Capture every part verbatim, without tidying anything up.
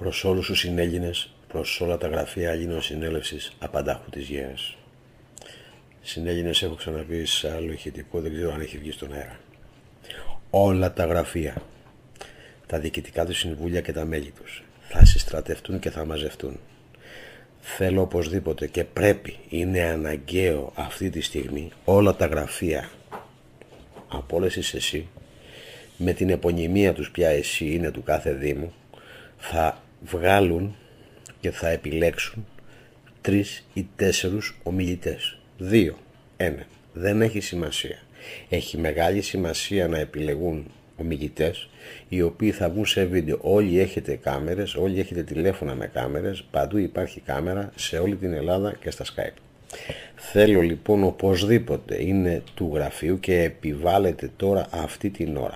προς όλους τους συνέλληνες, προς όλα τα γραφεία Ελλήνων Συνέλευσης Απαντάχου της Γέας. Συνέλληνες έχω ξαναπεί σε άλλο ηχητικό, δεν ξέρω αν έχει βγει στον αέρα. Όλα τα γραφεία, τα διοικητικά του συμβούλια και τα μέλη τους θα συστρατευτούν και θα μαζευτούν. Θέλω οπωσδήποτε και πρέπει, είναι αναγκαίο αυτή τη στιγμή, όλα τα γραφεία από όλες τις ΕΣΥ, με την επωνυμία τους ποια ΕΣΥ είναι του κάθε Δήμου, θα βγάλουν και θα επιλέξουν τρεις ή τέσσερους ομιλητές. Δύο, ένα. Δεν έχει σημασία. Έχει μεγάλη σημασία να επιλεγούν ομιλητές οι οποίοι θα βγουν σε βίντεο. Όλοι έχετε κάμερες, όλοι έχετε τηλέφωνα με κάμερες, παντού υπάρχει κάμερα σε όλη την Ελλάδα και στα Skype. Θέλω λοιπόν οπωσδήποτε, είναι του γραφείου και επιβάλλεται τώρα αυτή την ώρα.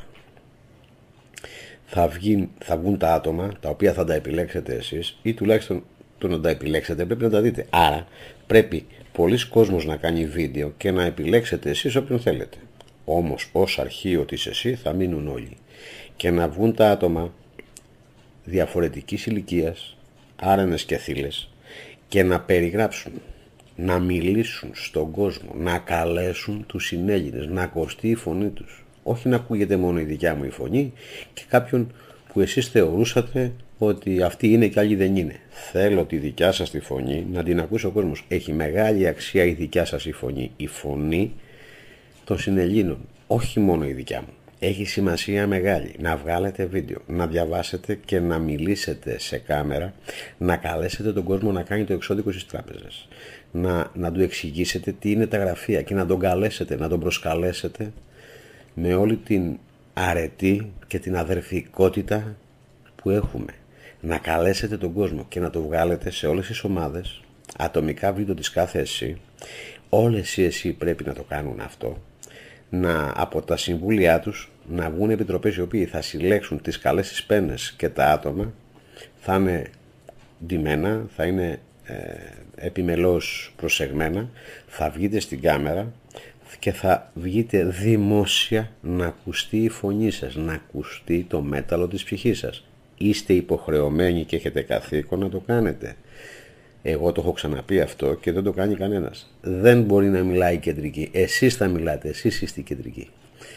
Θα, βγει, θα βγουν τα άτομα τα οποία θα τα επιλέξετε εσείς ή τουλάχιστον το να τα επιλέξετε πρέπει να τα δείτε. Άρα πρέπει πολλοί κόσμος να κάνει βίντεο και να επιλέξετε εσείς όποιον θέλετε. Όμως ως αρχείο της ΕΣΥ θα μείνουν όλοι και να βγουν τα άτομα διαφορετικής ηλικίας, άρενες και θύλες, και να περιγράψουν, να μιλήσουν στον κόσμο, να καλέσουν τους συνέλληνες, να ακουστεί η φωνή τους. Όχι να ακούγεται μόνο η δικιά μου η φωνή και κάποιον που εσείς θεωρούσατε ότι αυτή είναι και άλλη δεν είναι. Θέλω τη δικιά σας τη φωνή να την ακούσει ο κόσμος. Έχει μεγάλη αξία η δικιά σας η φωνή, η φωνή των συνελλήνων, όχι μόνο η δικιά μου. Έχει σημασία μεγάλη να βγάλετε βίντεο, να διαβάσετε και να μιλήσετε σε κάμερα, να καλέσετε τον κόσμο να κάνει το εξώδικο στις τράπεζες, να, να του εξηγήσετε τι είναι τα γραφεία και να τον καλέσετε, να τον προσκαλέσετε με όλη την αρετή και την αδερφικότητα που έχουμε. Να καλέσετε τον κόσμο και να το βγάλετε σε όλες τις ομάδες, ατομικά βίντεο της κάθε ΕΣΥ. Όλες οι ΕΣΥ πρέπει να το κάνουν αυτό. Να, από τα συμβούλια τους να βγουν επιτροπές οι οποίοι θα συλλέξουν τις καλές τις πένες και τα άτομα, θα είναι ντυμένα, θα είναι ε, επιμελώς προσεγμένα, θα βγείτε στην κάμερα και θα βγείτε δημόσια να ακουστεί η φωνή σας, να ακουστεί το μέταλλο της ψυχής σας. Είστε υποχρεωμένοι και έχετε καθήκον να το κάνετε. Εγώ το έχω ξαναπεί αυτό και δεν το κάνει κανένας. Δεν μπορεί να μιλάει η κεντρική. Εσείς θα μιλάτε, εσείς είστε η κεντρική.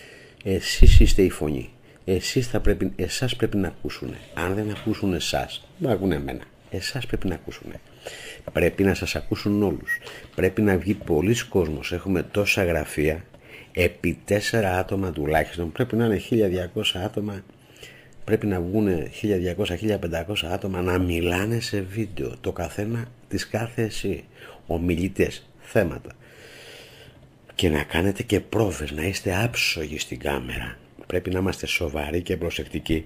Εσείς είστε η φωνή. Εσείς θα πρέπει, εσάς πρέπει να ακούσουν. Αν δεν ακούσουν εσάς, δεν ακούνε εμένα. Εσάς πρέπει να ακούσουν. Πρέπει να σας ακούσουν όλους. Πρέπει να βγει πολλής κόσμος. Έχουμε τόσα γραφεία. Επί τέσσερα άτομα τουλάχιστον. Πρέπει να είναι χίλια διακόσια άτομα. Πρέπει να βγουν χίλια διακόσια με χίλια πεντακόσια άτομα να μιλάνε σε βίντεο. Το καθένα της κάθε ΕΣΥ. Ομιλητές, θέματα. Και να κάνετε και πρόβες, να είστε άψογοι στην κάμερα. Πρέπει να είμαστε σοβαροί και προσεκτικοί.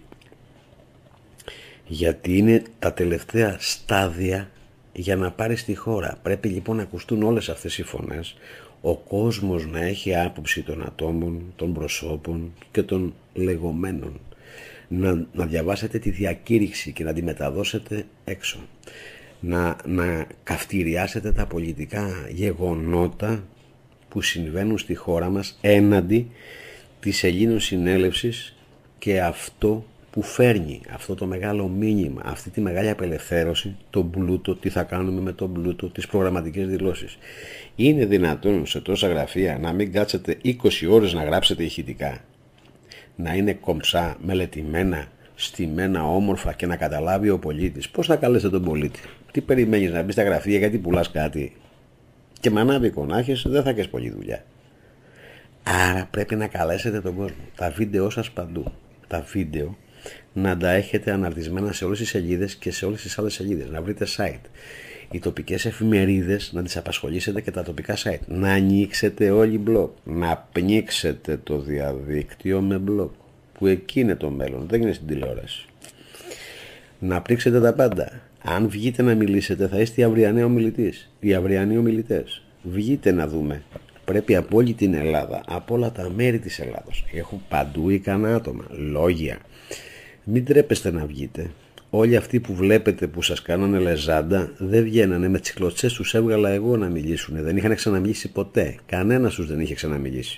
Γιατί είναι τα τελευταία στάδια για να πάρει στη χώρα. Πρέπει λοιπόν να ακουστούν όλες αυτές οι φωνές. Ο κόσμος να έχει άποψη των ατόμων, των προσώπων και των λεγόμενων. Να, να διαβάσετε τη διακήρυξη και να τη μεταδώσετε έξω. Να, να καυτηριάσετε τα πολιτικά γεγονότα που συμβαίνουν στη χώρα μας έναντι της Ελλήνων Συνέλευσης και αυτό που φέρνει αυτό το μεγάλο μήνυμα, αυτή τη μεγάλη απελευθέρωση, τον πλούτο, τι θα κάνουμε με τον πλούτο, τις προγραμματικές δηλώσεις. Είναι δυνατόν σε τόσα γραφεία να μην κάτσετε είκοσι ώρες να γράψετε ηχητικά, να είναι κομψά, μελετημένα, στημένα, όμορφα και να καταλάβει ο πολίτης? Πώς θα καλέσετε τον πολίτη? Τι περιμένεις, να μπει στα γραφεία γιατί πουλάς κάτι? Και με ανάβικο να έχεις, δεν θα έχεις πολλή δουλειά. Άρα πρέπει να καλέσετε τον κόσμο. Τα βίντεο σας παντού. Τα βίντεο να τα έχετε αναρτισμένα σε όλες τις σελίδες και σε όλες τις άλλες σελίδες. Να βρείτε site. Οι τοπικές εφημερίδες να τις απασχολήσετε και τα τοπικά site. Να ανοίξετε όλοι blog. Να πνίξετε το διαδίκτυο με blog. Που εκεί είναι το μέλλον. Δεν είναι στην τηλεόραση. Να πνίξετε τα πάντα. Αν βγείτε να μιλήσετε θα είστε οι αυριανοί ομιλητές. Οι αυριανοί ομιλητές. Βγείτε να δούμε. Πρέπει από όλη την Ελλάδα, από όλα τα μέρη της Ελλάδος. Έχουν παντού ικανά άτομα. Λόγια. Μην τρέπεστε να βγείτε. Όλοι αυτοί που βλέπετε που σας κάνανε λεζάντα δεν βγαίνανε. Με τις κλωτσές τους έβγαλα εγώ να μιλήσουν. Δεν είχαν ξαναμιλήσει ποτέ. Κανένας τους δεν είχε ξαναμιλήσει.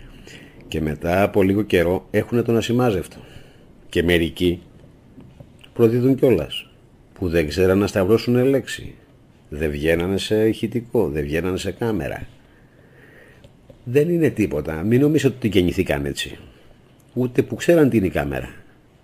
Και μετά από λίγο καιρό έχουν τον ασημάζευτο. Και μερικοί προδίδουν κιόλας, που δεν ξέραν να σταυρώσουν λέξη, δεν βγαίνανε σε ηχητικό, δεν βγαίνανε σε κάμερα. Δεν είναι τίποτα, μην νομίζετε ότι γεννηθήκαν έτσι, ούτε που ξέραν τι είναι η κάμερα.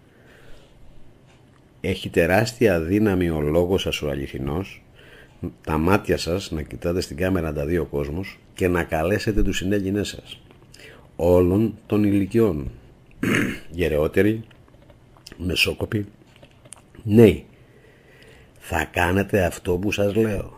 Έχει τεράστια δύναμη ο λόγος σας ο αληθινός, τα μάτια σας να κοιτάτε στην κάμερα τα δύο κόσμους και να καλέσετε τους συνέγγινές σας όλων των ηλικιών, γεραιότεροι, μεσόκοποι, νέοι. Θα κάνετε αυτό που σας λέω.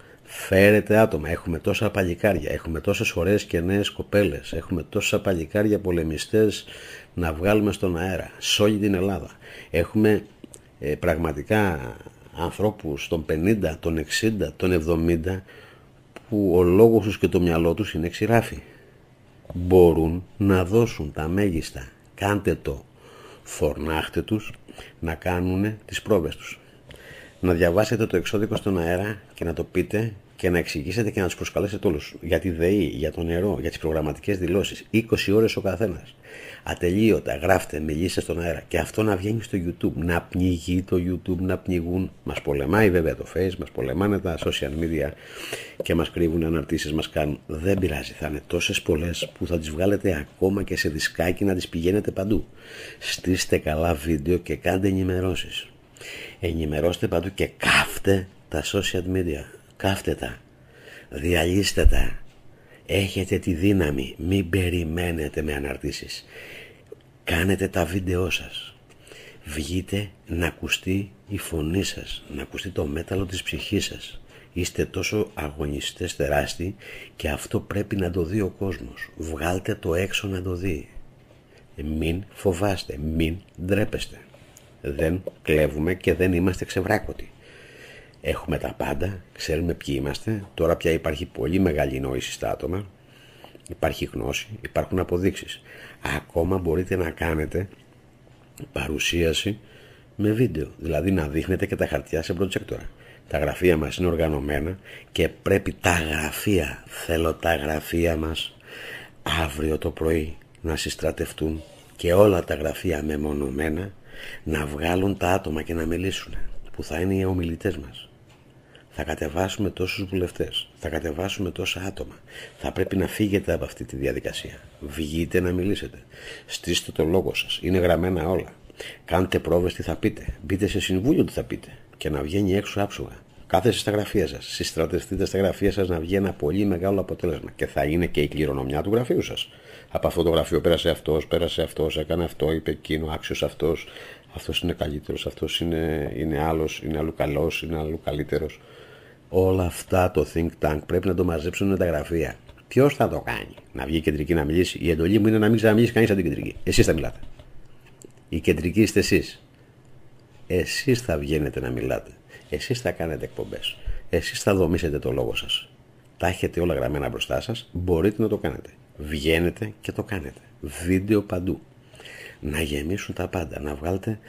Φέρετε άτομα, έχουμε τόσα παλικάρια, έχουμε τόσες ωραίες και νέες κοπέλες, έχουμε τόσα παλικάρια πολεμιστές να βγάλουμε στον αέρα, σε όλη την Ελλάδα. Έχουμε ε, πραγματικά ανθρώπους των πενήντα, των εξήντα, των εβδομήντα που ο λόγος τους και το μυαλό τους είναι ξηράφι. Μπορούν να δώσουν τα μέγιστα. Κάντε το. Φορνάχτε τους να κάνουν τις πρόβες τους. Να διαβάσετε το εξώδικο στον αέρα και να το πείτε και να εξηγήσετε και να τους προσκαλέσετε όλους. Για τη ΔΕΗ, για το νερό, για τις προγραμματικές δηλώσεις. είκοσι ώρες ο καθένας. Ατελείωτα, γράφτε, μιλήστε στον αέρα. Και αυτό να βγαίνει στο YouTube. Να πνιγεί το YouTube, να πνιγούν. Μας πολεμάει βέβαια το Face, μας πολεμάνε τα social media και μας κρύβουν αναρτήσεις, μας κάνουν. Δεν πειράζει, θα είναι τόσες πολλές που θα τις βγάλετε ακόμα και σε δισκάκι να τις πηγαίνετε παντού. Στήστε καλά βίντεο και κάντε ενημερώσεις. Ενημερώστε παντού και κάφτε τα social media. Κάφτε τα. Διαλύστε τα. Έχετε τη δύναμη. Μην περιμένετε με αναρτήσεις. Κάνετε τα βίντεό σας. Βγείτε να ακουστεί η φωνή σας. Να ακουστεί το μέταλλο της ψυχής σας. Είστε τόσο αγωνιστές τεράστιοι και αυτό πρέπει να το δει ο κόσμος. Βγάλτε το έξω να το δει. Μην φοβάστε. Μην ντρέπεστε. Δεν κλέβουμε και δεν είμαστε ξεβράκωτοι. Έχουμε τα πάντα, ξέρουμε ποιοι είμαστε. Τώρα πια υπάρχει πολύ μεγάλη νόηση στα άτομα. Υπάρχει γνώση, υπάρχουν αποδείξεις. Ακόμα μπορείτε να κάνετε παρουσίαση με βίντεο. Δηλαδή να δείχνετε και τα χαρτιά σε προτζέκτορα. Τα γραφεία μας είναι οργανωμένα και πρέπει τα γραφεία, θέλω τα γραφεία μας αύριο το πρωί να συστρατευτούν και όλα τα γραφεία μεμονωμένα να βγάλουν τα άτομα και να μιλήσουν, που θα είναι οι ομιλητές μας. Θα κατεβάσουμε τόσους βουλευτές, θα κατεβάσουμε τόσα άτομα. Θα πρέπει να φύγετε από αυτή τη διαδικασία. Βγείτε να μιλήσετε. Στήστε το λόγο σας. Είναι γραμμένα όλα. Κάντε πρόβες τι θα πείτε. Μπείτε σε συμβούλιο τι θα πείτε. Και να βγαίνει έξω άψογα. Κάθεστε στα γραφεία σας. Συστρατευτείτε στα γραφεία σας να βγει ένα πολύ μεγάλο αποτέλεσμα. Και θα είναι και η κληρονομιά του γραφείου σας. Από αυτό το γραφείο πέρασε αυτός, πέρασε αυτός, έκανε αυτό, είπε εκείνο, άξιος αυτός. Αυτός είναι καλύτερος, αυτός είναι, είναι άλλος, είναι αλλού καλός, είναι αλλού καλύτερος. Όλα αυτά το think tank πρέπει να το μαζέψουν τα γραφεία. Ποιος θα το κάνει? Να βγει η κεντρική να μιλήσει? Η εντολή μου είναι να μην ξαναμιλήσει κανείς από την κεντρική. Εσείς θα μιλάτε. Η κεντρική είστε εσείς. Εσείς θα βγαίνετε να μιλάτε. Εσείς θα κάνετε εκπομπές. Εσείς θα δομήσετε το λόγο σας. Τα έχετε όλα γραμμένα μπροστά σας. Μπορείτε να το κάνετε. Βγαίνετε και το κάνετε. Βίντεο παντού. Να γεμίσουν τα πάντα. Να βγάλετε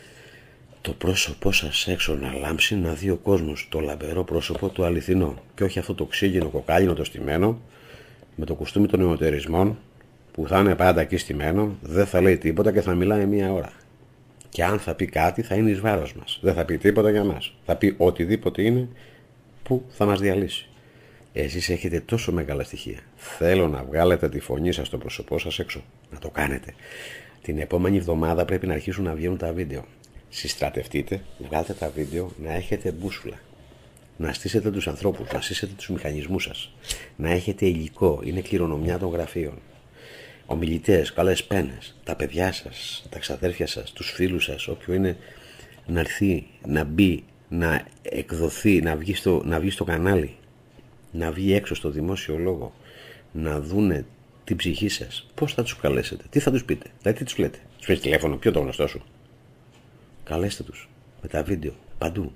το πρόσωπό σας έξω, να λάμψει, να δει ο κόσμος το λαμπερό πρόσωπο, το αληθινό. Και όχι αυτό το ξύλινο, κοκάλινο, το στημένο, με το κουστούμι των νεωτερισμών, που θα είναι πάντα εκεί στημένο, δεν θα λέει τίποτα και θα μιλάει μία ώρα. Και αν θα πει κάτι θα είναι εις βάρος μας. Δεν θα πει τίποτα για μας. Θα πει οτιδήποτε είναι που θα μας διαλύσει. Εσείς έχετε τόσο μεγάλα στοιχεία. Θέλω να βγάλετε τη φωνή σας, το πρόσωπό σας έξω. Να το κάνετε. Την επόμενη εβδομάδα πρέπει να αρχίσουν να βγαίνουν τα βίντεο. Συστρατευτείτε, βγάλτε τα βίντεο, να έχετε μπούσουλα. Να στήσετε τους ανθρώπους, να στήσετε τους μηχανισμούς σας. Να έχετε υλικό, είναι κληρονομιά των γραφείων. Ομιλητές, καλές πένες, τα παιδιά σας, τα ξαδέρφια σας, τους φίλους σας, όποιο είναι να έρθει, να μπει, να εκδοθεί, να βγει στο, να βγει στο κανάλι, να βγει έξω στο δημόσιο λόγο, να δούνε την ψυχή σας. Πώς θα τους καλέσετε, τι θα τους πείτε, δηλαδή τι τους λέτε? Τους πεις τηλέφωνο, ποιο το γνωστό σου? Καλέστε τους με τα βίντεο παντού.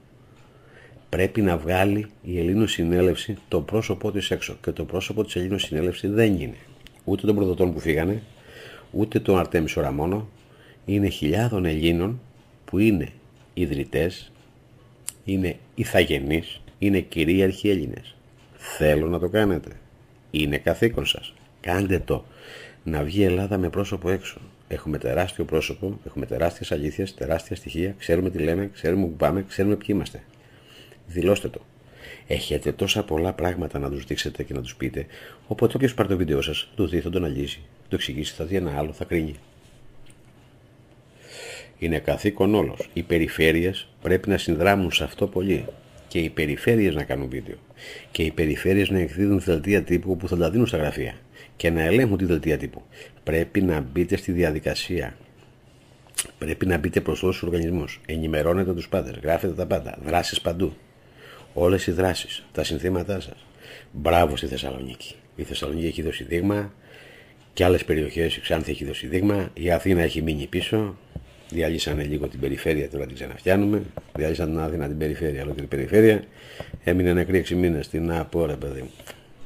Πρέπει να βγάλει η Ελληνοσυνέλευση το πρόσωπό της έξω. Και το πρόσωπο της Ελληνοσυνέλευση δεν είναι ούτε των προδοτών που φύγανε, ούτε τον Αρτέμι Σοραμόνο. Είναι χιλιάδων Ελλήνων που είναι ιδρυτές, είναι ηθαγενείς, είναι κυρίαρχοι Έλληνες. Θέλω να το κάνετε. Είναι καθήκον σας. Κάντε το. Να βγει η Ελλάδα με πρόσωπο έξω. Έχουμε τεράστιο πρόσωπο, έχουμε τεράστιες αλήθειες, τεράστια στοιχεία, ξέρουμε τι λέμε, ξέρουμε που πάμε, ξέρουμε ποιοι είμαστε. Δηλώστε το. Έχετε τόσα πολλά πράγματα να τους δείξετε και να τους πείτε, οπότε όποιος πάρει το βίντεο σας, το δει, θα το αναλύσει, το εξηγήσει, θα δει ένα άλλο, θα κρίνει. Είναι καθήκον όλος. Οι περιφέρειες πρέπει να συνδράμουν σε αυτό πολύ. Και οι περιφέρειες να κάνουν βίντεο. Και οι περιφέρειες να εκδίδουν δελτία τύπου που θα τα δίνουν στα γραφεία. Και να ελέγχουν τη δελτία τύπου. Πρέπει να μπείτε στη διαδικασία. Πρέπει να μπείτε προς όλους τους οργανισμούς. Ενημερώνετε τους πάντες. Γράφετε τα πάντα. Δράσεις παντού. Όλες οι δράσεις. Τα συνθήματά σας. Μπράβο στη Θεσσαλονίκη. Η Θεσσαλονίκη έχει δώσει δείγμα. Και άλλες περιοχές. Η Ξάνθη έχει δώσει δείγμα. Η Αθήνα έχει μείνει πίσω. Διαλύσανε λίγο την περιφέρεια, τώρα την ξαναφτιάνουμε. Διαλύσαν την Αθήνα την περιφέρεια, αλλά και την περιφέρεια. Έμεινε νεκρή έξι μήνες. Τι να πω, ρε παιδί μου.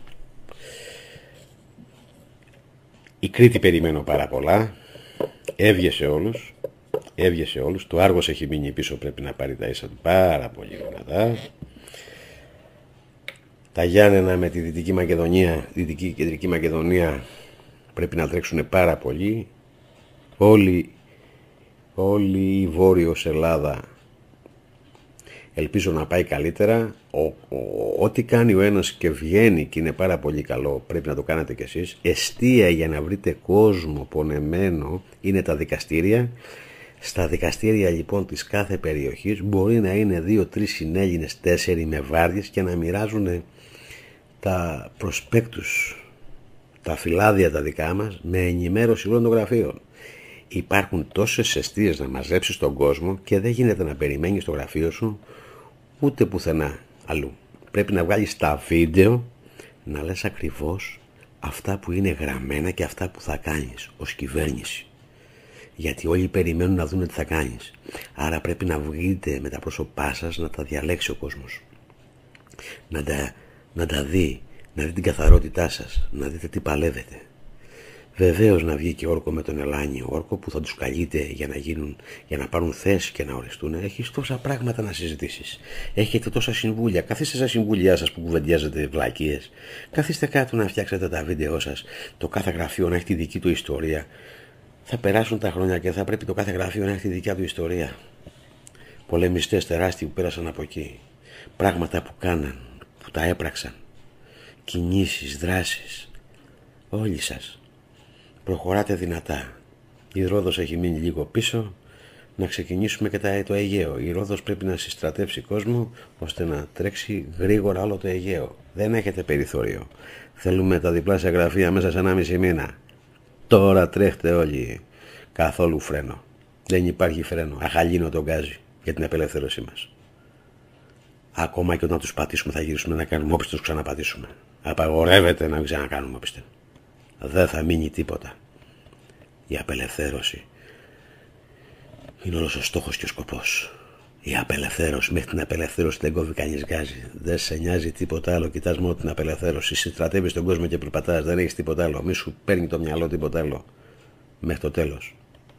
Η Κρήτη περιμένω πάρα πολλά. Έβγε όλους. Έβγε όλους. Το Άργος έχει μείνει πίσω, πρέπει να πάρει τα ίσα του πάρα πολύ δυνατά. Τα Γιάννενα με τη Δυτική Μακεδονία, Δυτική και Κεντρική Μακεδονία πρέπει να τρέξουν πάρα πολύ. Όλοι Όλη η Βόρειος Ελλάδα ελπίζω να πάει καλύτερα. Ό,τι κάνει ο ένας και βγαίνει και είναι πάρα πολύ καλό, πρέπει να το κάνετε κι εσείς. Εστία για να βρείτε κόσμο πονεμένο είναι τα δικαστήρια. Στα δικαστήρια λοιπόν της κάθε περιοχής μπορεί να είναι δύο-τρεις συνέλληνες, τέσσερι με βάρδιες και να μοιράζουν τα προσπέκτους, τα φυλάδια τα δικά μας με ενημέρωση όλων των γραφείων. Υπάρχουν τόσες εστίες να μαζέψεις τον κόσμο και δεν γίνεται να περιμένεις στο γραφείο σου ούτε πουθενά αλλού. Πρέπει να βγάλεις τα βίντεο, να λες ακριβώς αυτά που είναι γραμμένα και αυτά που θα κάνεις ως κυβέρνηση. Γιατί όλοι περιμένουν να δουν τι θα κάνεις. Άρα πρέπει να βγείτε με τα πρόσωπά σας να τα διαλέξει ο κόσμος. Να τα, να τα δει, να δει την καθαρότητά σας, να δείτε τι παλεύετε. Βεβαίως να βγει και όρκο με τον Ελάνιο, όρκο που θα τους καλείτε για να, γίνουν, για να πάρουν θέση και να οριστούν. Έχεις τόσα πράγματα να συζητήσεις. Έχετε τόσα συμβούλια. Καθίστε στα συμβούλια σας που κουβεντιάζετε βλακίες. Καθίστε κάτω να φτιάξετε τα βίντεο σας. Το κάθε γραφείο να έχει τη δική του ιστορία. Θα περάσουν τα χρόνια και θα πρέπει το κάθε γραφείο να έχει τη δικιά του ιστορία. Πολεμιστές τεράστιοι που πέρασαν από εκεί. Πράγματα που κάναν, που τα έπραξαν. Κινήσεις, δράσεις. Όλοι σας. Προχωράτε δυνατά. Η Ρόδος έχει μείνει λίγο πίσω. Να ξεκινήσουμε και το Αιγαίο. Η Ρόδος πρέπει να συστρατεύσει κόσμο ώστε να τρέξει γρήγορα όλο το Αιγαίο. Δεν έχετε περιθώριο. Θέλουμε τα διπλάσια γραφεία μέσα σε ένα μισή μήνα. Τώρα τρέχτε όλοι. Καθόλου φρένο. Δεν υπάρχει φρένο. Αχαλήνο τον γκάζι για την απελευθέρωσή μας. Ακόμα και όταν τους πατήσουμε θα γυρίσουμε να κάνουμε όπιστε τους ξαναπατήσουμε. Απαγορεύεται να μην ξανακάνουμε όπιστε. Δεν θα μείνει τίποτα. Η απελευθέρωση είναι όλος ο στόχος και ο σκοπός. Η απελευθέρωση, μέχρι την απελευθέρωση δεν κόβει κανείς γκάζι. Δεν σε νοιάζει τίποτα άλλο. Κοιτάς μόνο την απελευθέρωση. Συστρατεύεις τον κόσμο και περπατάς. Δεν έχεις τίποτα άλλο. Μη σου παίρνει το μυαλό τίποτα άλλο. Μέχρι το τέλος.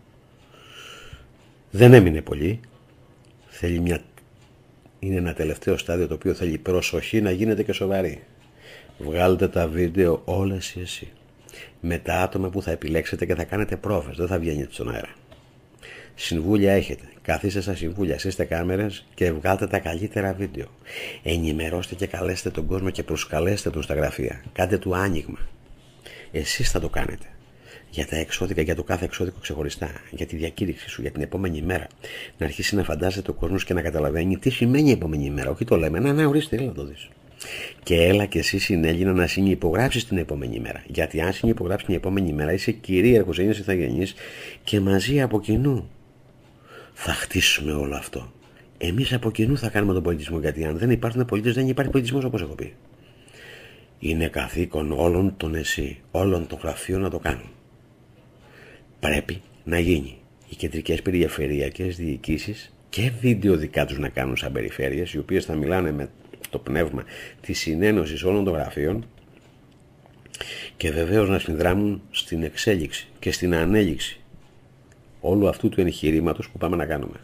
Δεν έμεινε πολύ. Θέλει μια... Είναι ένα τελευταίο στάδιο το οποίο θέλει προσοχή να γίνεται και σοβαρή. Βγάλτε τα βίντεο όλες εσύ. Με τα άτομα που θα επιλέξετε και θα κάνετε πρόβες. Δεν θα βγαίνετε στον αέρα. Συμβούλια έχετε. Καθίστε στα συμβούλια, σύστε κάμερες και βγάλτε τα καλύτερα βίντεο. Ενημερώστε και καλέστε τον κόσμο και προσκαλέστε τον στα γραφεία. Κάντε του άνοιγμα. Εσείς θα το κάνετε. Για τα εξώδικα, για το κάθε εξώδικο ξεχωριστά. Για τη διακήρυξή σου, για την επόμενη μέρα. Να αρχίσει να φαντάζεται ο κόσμος και να καταλαβαίνει τι σημαίνει η επόμενη μέρα. Όχι το λέμε, να, ναι, ορίστε, έλα να το δεις. Και έλα και εσύ συνέλληνα να συνυπογράψεις την επόμενη μέρα. Γιατί αν συνυπογράψεις την επόμενη μέρα είσαι κυρίαρχος, είσαι ηθαγενής και μαζί από κοινού θα χτίσουμε όλο αυτό. Εμείς από κοινού θα κάνουμε τον πολιτισμό. Γιατί αν δεν υπάρχουν πολίτες, δεν υπάρχει πολιτισμός, όπως έχω πει. Είναι καθήκον όλων των εσύ, όλων των γραφείων να το κάνουν. Πρέπει να γίνει. Οι κεντρικές περιφερειακές διοικήσεις και βίντεο δικά τους να κάνουν σαν περιφέρειες, οι οποίες θα μιλάνε με το πνεύμα της συνένωσης όλων των γραφείων και βεβαίως να συνδράμουν στην εξέλιξη και στην ανέλυξη όλου αυτού του εγχειρήματος που πάμε να κάνουμε.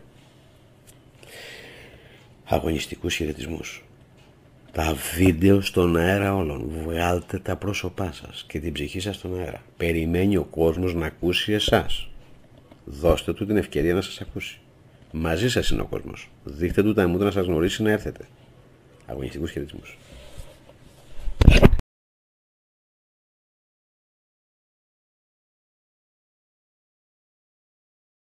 Αγωνιστικούς χαιρετισμούς. Τα βίντεο στον αέρα όλων. Βγάλτε τα πρόσωπά σας και την ψυχή σας στον αέρα. Περιμένει ο κόσμος να ακούσει εσάς. Δώστε του την ευκαιρία να σας ακούσει. Μαζί σας είναι ο κόσμος. Δείχτε του τα αιμούδα να σας γνωρίσει, να έρθετε. Αγωνιστικούς χαιρετισμούς.